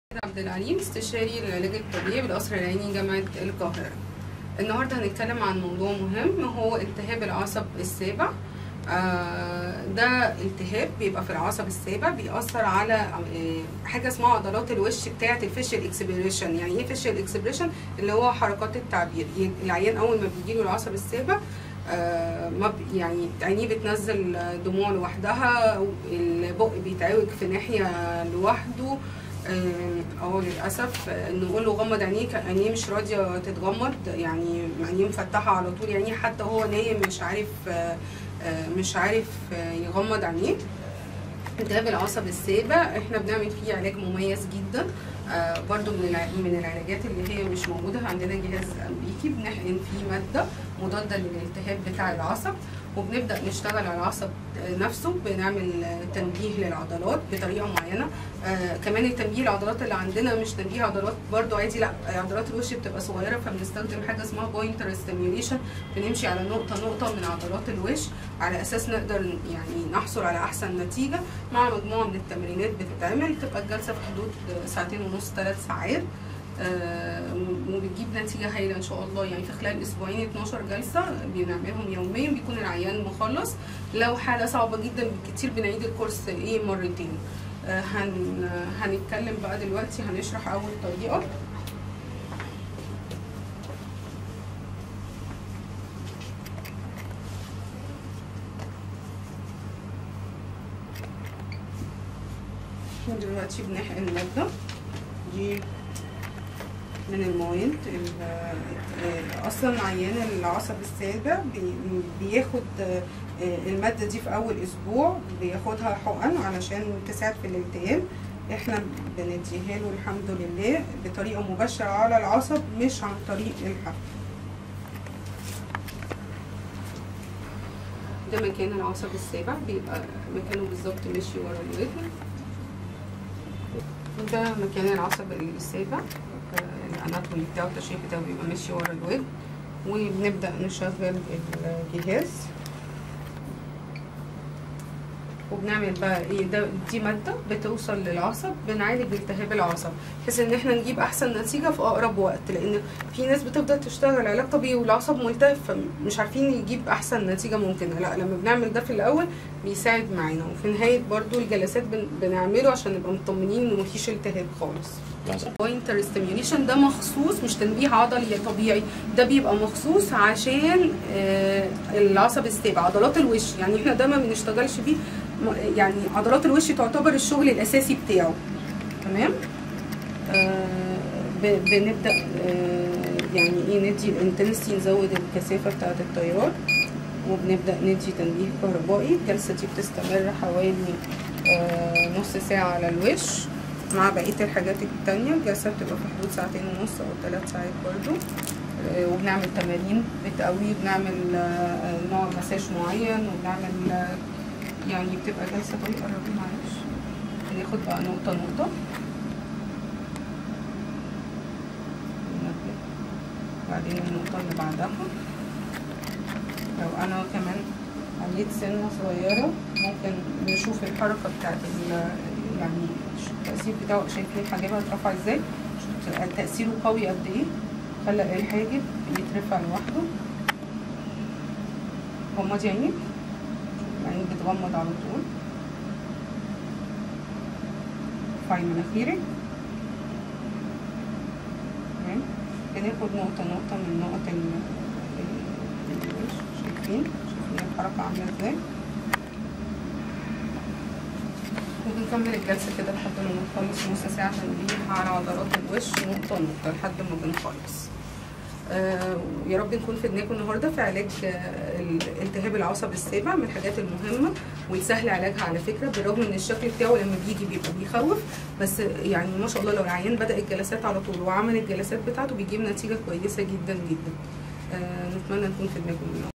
عبد العليم، استشاري العلاج الطبيعي بالقصر العيني جامعة القاهرة. النهارده هنتكلم عن موضوع مهم هو التهاب العصب السابع. ده التهاب بيبقى في العصب السابع، بيأثر على حاجة اسمها عضلات الوش بتاعة الفيشيال اكسبريشن. يعني ايه فيشيال اكسبريشن؟ اللي هو حركات التعبير. العيان اول ما بيجيله العصب السابع يعني عينيه بتنزل دموع لوحدها، البق بيتعوج في ناحية لوحده. للاسف نقول له غمض عينيك، عينيه مش راضيه تتغمض، يعني عينيه مفتحه على طول، يعني حتى هو نايم مش عارف يغمض عينيه. التهاب العصب السابع احنا بنعمل فيه علاج مميز جدا، برضو من العلاجات اللي هي مش موجوده عندنا. جهاز امريكي بنحقن فيه ماده مضاده للالتهاب بتاع العصب، وبنبدا نشتغل على العصب نفسه، بنعمل تنبيه للعضلات بطريقه معينه. كمان التنبيه العضلات اللي عندنا مش تنبيه عضلات برضو عادي، لا، عضلات الوش بتبقى صغيره، فبنستخدم حاجه اسمها بوينتر ستيميوليشن. بنمشي على نقطه من عضلات الوش على اساس نقدر يعني نحصل على احسن نتيجه مع مجموعه من التمرينات بتتعمل. تبقى الجلسه في حدود 2.5 3 ساعات، وبتجيب نتيجه هايله ان شاء الله. يعني في خلال اسبوعين 12 جلسه بنعملهم يوميا، بيكون العيان مخلص. لو حاله صعبه جدا بالكتير بنعيد الكورس مرتين. هنتكلم بقى دلوقتي، هنشرح اول طريقه. دلوقتي بنحقن ماده دي من المواد. اصلا عيان العصب السابع بياخد الماده دي في اول اسبوع، بياخدها حقن علشان تساعد في الالتئام. احنا بنديها له الحمد لله بطريقه مباشره على العصب، مش عن طريق الحقن. ده مكان العصب السابع، بيبقى مكانه بالظبط ماشي ورا الودن. ده مكان العصب السابع، الاناتومي بتاعه التشريح بتاعه بيبقى ماشي ورا الودن. وبنبدا نشغل الجهاز، وبنعمل بقى ايه، دي ماده بتوصل للعصب، بنعالج التهاب العصب بحيث ان احنا نجيب احسن نتيجه في اقرب وقت. لان في ناس بتفضل تشتغل علاج طبيعي والعصب ملتهب، فمش عارفين يجيب احسن نتيجه ممكنه. لا، لما بنعمل ده في الاول بيساعد معانا، وفي نهايه برضو الجلسات بنعمله عشان نبقى مطمنين ان مفيش التهاب خالص. بوينتر ستيميوليشن ده مخصوص، مش تنبيه عضلي طبيعي، ده بيبقى مخصوص عشان العصب السابع، عضلات الوش. يعني احنا ده ما بنشتغلش فيه، يعني عضلات الوش تعتبر الشغل الاساسي بتاعه. تمام. بنبدا يعني ايه، ندي الانتنسيتي، نزود الكثافه بتاعه التيار، وبنبدا ندي تنبيه كهربائي. الجلسه دي بتستمر حوالي نص ساعه على الوش مع بقيه الحاجات التانية. الجلسه بتبقى في حدود 2.5 أو 3 ساعات برضو. وبنعمل تمارين بتقوي، بنعمل نوع مساج معين، وبنعمل يعني بتبقى جلسه طويله. قربي معلش. بناخد بقى نقطه نقطه، وبعدين النقطه اللي بعدها. لو انا كمان عليت سنه صغيره ممكن نشوف الحركه بتاعت يعني التأثير بتاعه. شايفين حاجبها اترفع ازاي؟ تأثيره قوي قد ايه؟ خلى الحاجب يترفع لوحده. غمضي عينيك، يعني بتغمض على طول. ارفعي مناخيرك. بناخد نقطة نقطة من نقط الوش. شايفين الحركة عاملة ازاي؟ وبنكمل الجلسة كده لحد ما نخلص نص ساعة، تنبيه على عضلات الوش نقطة نقطة لحد ما بنخلص. يا رب نكون فدناكم النهارده في علاج التهاب العصب السابع، من الحاجات المهمه والسهل علاجها على فكره، بالرغم ان الشكل بتاعه لما بيجي بيبقى بيخوف، بس يعني ما شاء الله لو العيان بدا الجلسات على طول وعمل الجلسات بتاعته بيجيب نتيجه كويسه جدا جدا. نتمنى نكون فدناكم النهارده.